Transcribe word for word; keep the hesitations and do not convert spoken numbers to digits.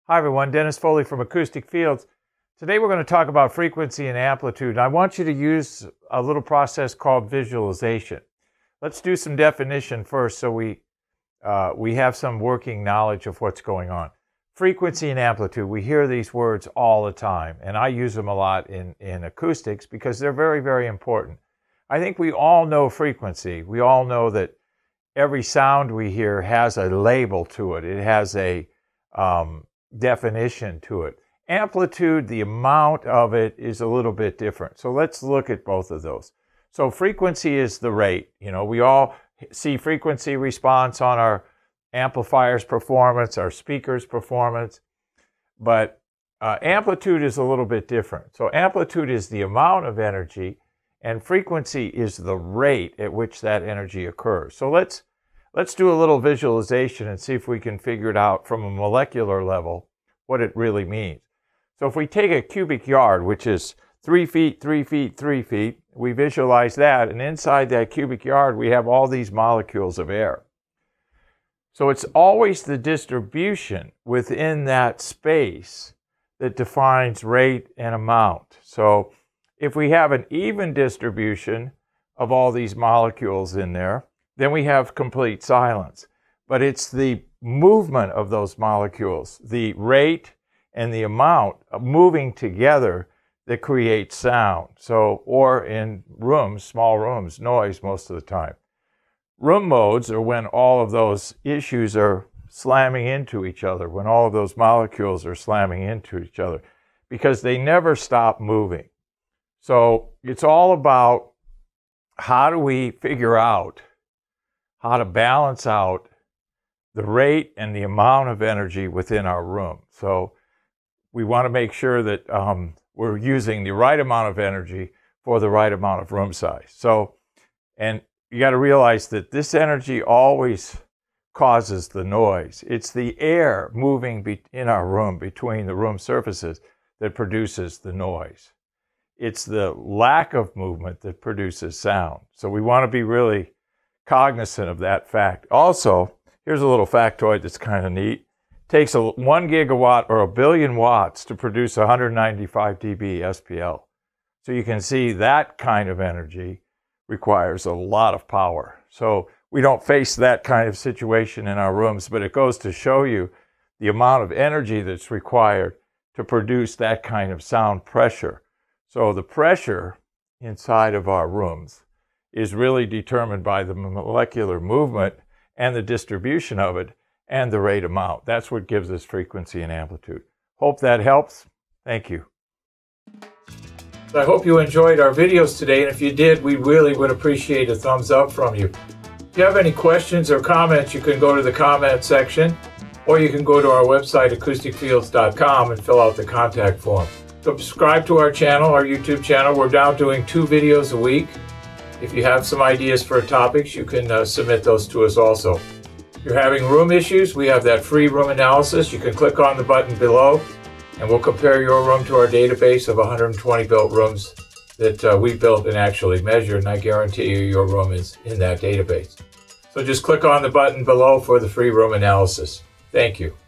Hi everyone, Dennis Foley from Acoustic Fields. Today we're going to talk about frequency and amplitude. I want you to use a little process called visualization. Let's do some definition first so we, uh, we have some working knowledge of what's going on. Frequency and amplitude, we hear these words all the time, and I use them a lot in, in acoustics because they're very, very important. I think we all know frequency. We all know that every sound we hear has a label to it. It has a um, definition to it. Amplitude, the amount of it is a little bit different. So let's look at both of those. So frequency is the rate. You know, we all see frequency response on our amplifier's performance, our speaker's performance, but uh, amplitude is a little bit different. So amplitude is the amount of energy, and frequency is the rate at which that energy occurs. So let's Let's do a little visualization and see if we can figure it out from a molecular level what it really means. So if we take a cubic yard, which is three feet, three feet, three feet, we visualize that, and inside that cubic yard we have all these molecules of air. So it's always the distribution within that space that defines rate and amount. So if we have an even distribution of all these molecules in there, then we have complete silence. But it's the movement of those molecules, the rate and the amount of moving together that creates sound. So, or in rooms, small rooms, noise most of the time. Room modes are when all of those issues are slamming into each other, when all of those molecules are slamming into each other, because they never stop moving. So it's all about how do we figure out how to balance out the rate and the amount of energy within our room. So we want to make sure that um, we're using the right amount of energy for the right amount of room size. So, and you got to realize that this energy always causes the noise. It's the air moving be in our room between the room surfaces that produces the noise. It's the lack of movement that produces sound. So we want to be really cognizant of that fact. Also, here's a little factoid that's kind of neat. It takes a one gigawatt or a billion watts to produce one hundred ninety-five D B S P L. So you can see that kind of energy requires a lot of power. So we don't face that kind of situation in our rooms, but it goes to show you the amount of energy that's required to produce that kind of sound pressure. So the pressure inside of our rooms is really determined by the molecular movement and the distribution of it and the rate amount. That's what gives us frequency and amplitude. Hope that helps. Thank you. I hope you enjoyed our videos today, and if you did, we really would appreciate a thumbs up from you. If you have any questions or comments, you can go to the comment section, or you can go to our website, acoustic fields dot com, and fill out the contact form. Subscribe to our channel, our YouTube channel. We're now doing two videos a week. If you have some ideas for topics, you can uh, submit those to us also. If you're having room issues, we have that free room analysis. You can click on the button below, and we'll compare your room to our database of one hundred twenty built rooms that uh, we built and actually measured, and I guarantee you your room is in that database. So just click on the button below for the free room analysis. Thank you.